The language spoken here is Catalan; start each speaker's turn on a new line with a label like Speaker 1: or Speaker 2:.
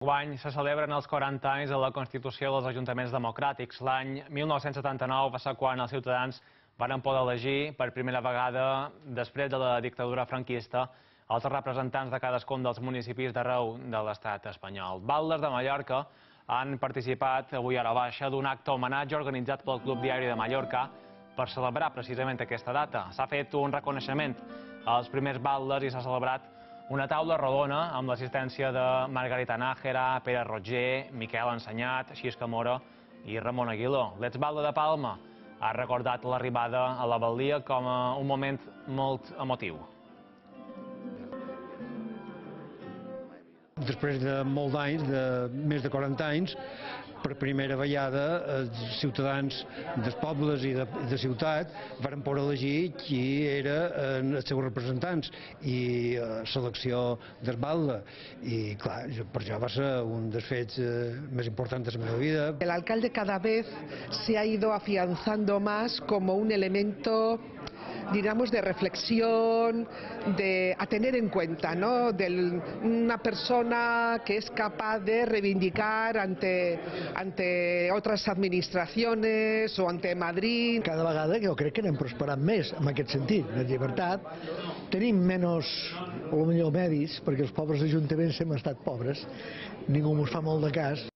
Speaker 1: Enguany se celebren els 40 anys de la Constitució dels Ajuntaments Democràtics. L'any 1979 va ser quan els ciutadans van poder elegir per primera vegada, després de la dictadura franquista, els representants de cadascun dels municipis d'arreu de l'estat espanyol. Baldes de Mallorca han participat avui a la baixa d'un acte homenatge organitzat pel Club Diari de Mallorca per celebrar precisament aquesta data. S'ha fet un reconeixement als primers baldes i s'ha celebrat una taula rodona amb l'assistència de Margarita Nájera, Pere Roger, Miquel Ensenyat, Xisca Mora i Ramon Aguiló. L'exbalde de Palma ha recordat l'arribada a la baldia com un moment molt emotiu.
Speaker 2: Després de molts anys, de més de 40 anys, per primera vegada els ciutadans dels pobles i de ciutat van poder elegir qui eren els seus representants i selecció d'Esbalda. I clar, per això va ser un dels fets més importants de la meva vida.
Speaker 3: El alcalde cada vez se ha ido afianzando más como un elemento, digamos, de reflexión, a tener en cuenta, ¿no? De una persona que es capaz de reivindicar ante otras administraciones o ante Madrid.
Speaker 4: Cada vegada jo crec que anem prosperant més en aquest sentit, de llibertat. Tenim menys, o millor, medis, perquè els pobres ajuntaments hem estat pobres, ningú ens fa molt de cas.